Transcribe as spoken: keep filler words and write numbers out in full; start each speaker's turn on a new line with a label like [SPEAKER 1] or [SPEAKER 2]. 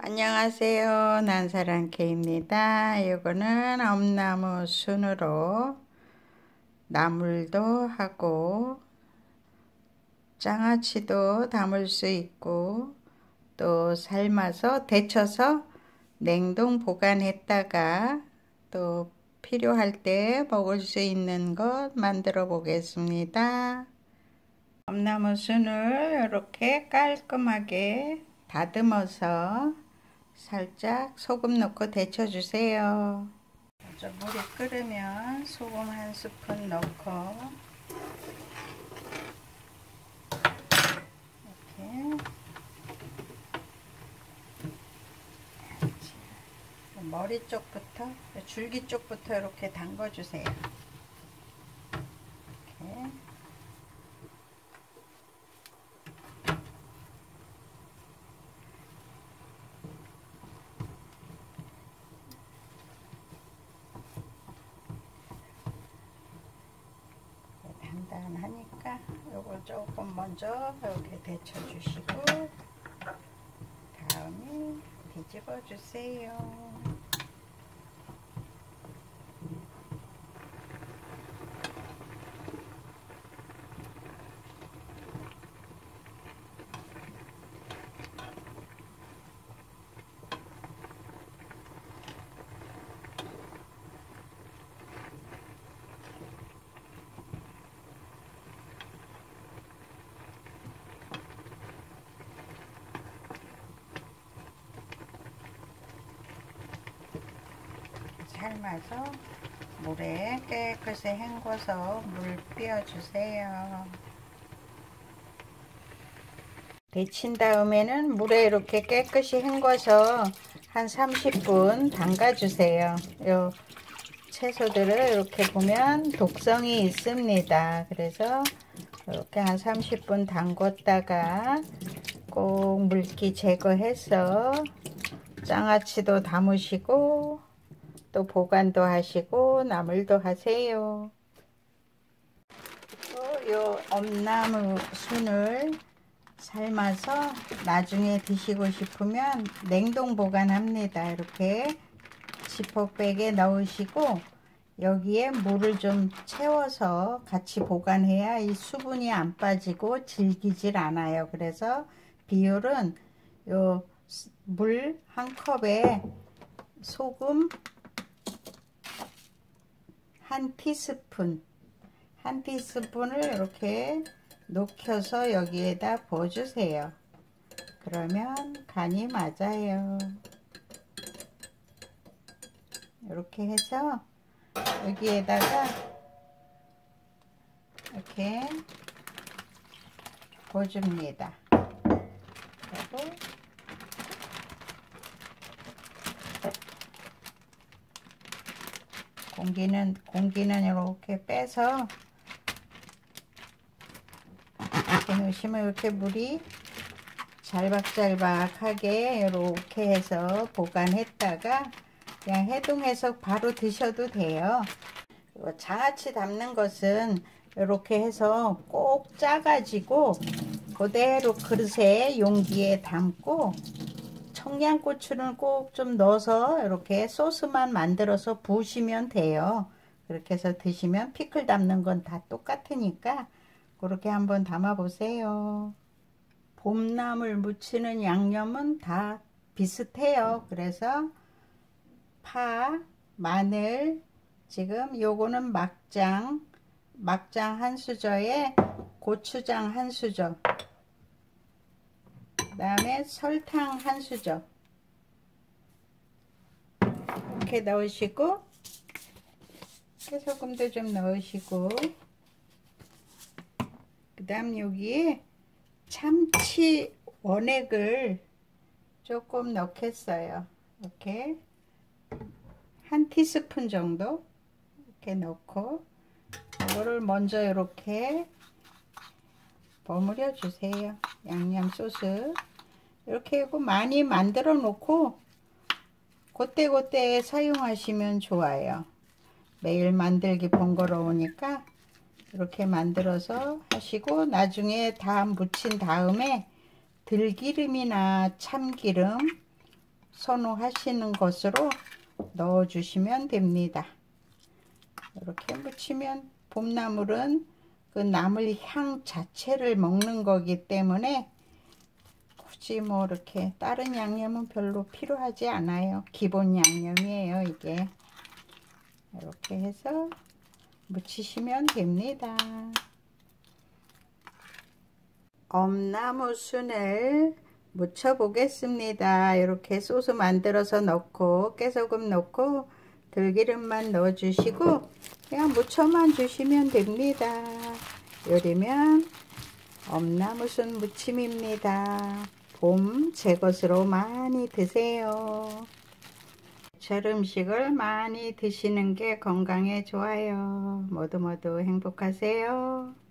[SPEAKER 1] 안녕하세요. 난사랑케입니다. 이거는 엄나무 순으로 나물도 하고 장아찌도 담을 수 있고 또 삶아서 데쳐서 냉동 보관했다가 또 필요할 때 먹을 수 있는 것 만들어 보겠습니다. 엄나무 순을 이렇게 깔끔하게 다듬어서 살짝 소금 넣고 데쳐주세요. 먼저 물이 끓으면 소금 한 스푼 넣고 이렇게 머리 쪽부터 줄기 쪽부터 이렇게 담궈주세요. 이렇게. 단단하니까 요거 조금 먼저 이렇게 데쳐 주시고 다음에 뒤집어 주세요. 삶아서 물에 깨끗이 헹궈서 물 빼어주세요. 데친 다음에는 물에 이렇게 깨끗이 헹궈서 한 삼십 분 담가주세요. 요 채소들을 이렇게 보면 독성이 있습니다. 그래서 이렇게 한 삼십 분 담궜다가 꼭 물기 제거해서 장아찌도 담으시고 또 보관도 하시고 나물도 하세요. 또 요 엄나무 순을 삶아서 나중에 드시고 싶으면 냉동 보관합니다. 이렇게 지퍼백에 넣으시고 여기에 물을 좀 채워서 같이 보관해야 이 수분이 안 빠지고 질기질 않아요. 그래서 비율은 요 물 한 컵에 소금 한 티스푼 한 티스푼을 이렇게 녹여서 여기에다 부어주세요. 그러면 간이 맞아요. 이렇게 해서 여기에다가 이렇게 부어줍니다. 그리고 공기는 공기는 이렇게 빼서 이렇게 넣으시면 이렇게 물이 잘박잘박하게 이렇게 해서 보관했다가 그냥 해동해서 바로 드셔도 돼요. 장아찌 담는 것은 이렇게 해서 꼭 짜가지고 그대로 그릇에 용기에 담고 청양고추는 꼭 좀 넣어서 이렇게 소스만 만들어서 부으시면 돼요. 그렇게 해서 드시면 피클 담는 건 다 똑같으니까 그렇게 한번 담아 보세요. 봄나물 무치는 양념은 다 비슷해요. 그래서 파, 마늘, 지금 요거는 막장, 막장 한 수저에 고추장 한 수저, 그 다음에 설탕 한 수저 이렇게 넣으시고 깨소금도 좀 넣으시고 그 다음 여기에 참치 원액을 조금 넣겠어요. 이렇게 한 티스푼 정도 이렇게 넣고 이거를 먼저 이렇게 버무려 주세요. 양념 소스 이렇게 하고 많이 만들어 놓고 그때그때 사용하시면 좋아요. 매일 만들기 번거로우니까 이렇게 만들어서 하시고 나중에 다 무친 다음에 들기름이나 참기름 선호하시는 것으로 넣어 주시면 됩니다. 이렇게 무치면 봄나물은 그 나물 향 자체를 먹는 거기 때문에 굳이 뭐 이렇게 다른 양념은 별로 필요하지 않아요. 기본 양념이에요, 이게. 이렇게 해서 무치시면 됩니다. 엄나무순을 무쳐 보겠습니다. 이렇게 소스 만들어서 넣고 깨소금 넣고 들기름만 넣어 주시고 그냥 무쳐만 주시면 됩니다. 요리면 엄나무순 무침입니다. 봄 제 것으로 많이 드세요. 제철 음식을 많이 드시는 게 건강에 좋아요. 모두 모두 행복하세요.